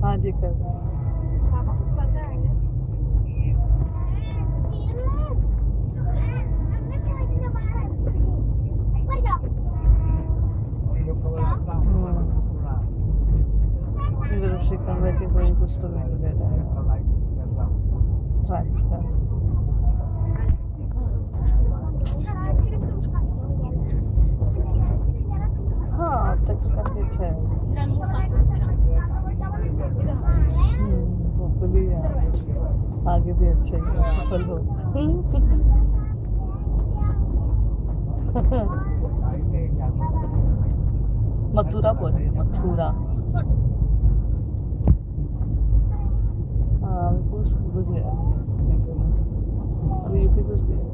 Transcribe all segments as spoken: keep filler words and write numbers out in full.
हाँ जी कर शिकन बैठी कोई कुछ तो वीडियो ले रहा है ट्रैक्स का। हाँ टच काफी अच्छा है। होपफुली आगे भी अच्छे सफल हो। मथुरा बोल रही है मथुरा। हाँ घुस घुस गया अभी यूपी घुस गया।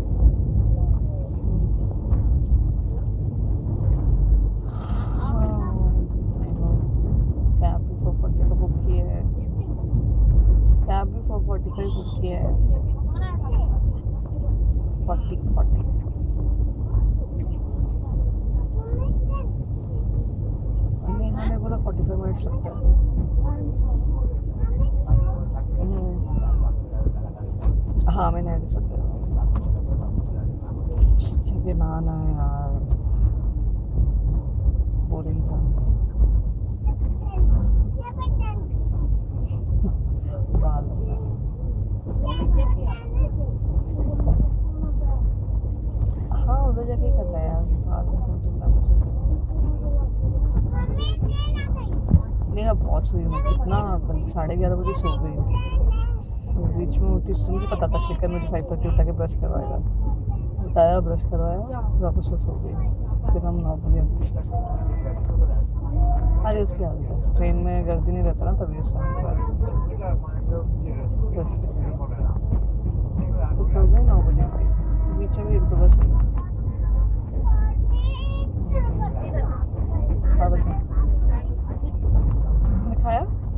कैब भी फोर फोर्टी का बुक किया है। कैब भी फोर फोर्टी का ही बुक किया है। फोर्टी फोर्टी नेहा ने बोला फोर्टी फाइव मिनट्स लगता है। हाँ मैं नहीं सकता जगह ना आना है यार बोरिंग था। हाँ उधर जाके करना है यार नेहा बहुत सोई मैं कितना साढ़े ग्यारह बजे सो गई। बीच में उठी तो मुझे पता था शिकर मुझे फाइव थर्टी उठा के ब्रश करवाएगा। बताया ब्रश करवाया वापस में सो गई। फिर हम नौ बजे अरे उसकी हालत है ट्रेन में गर्दी नहीं रहता ना तभी उस समय तो सो गए नौ बजे उठी। बीच में एक दो बज गई। खाया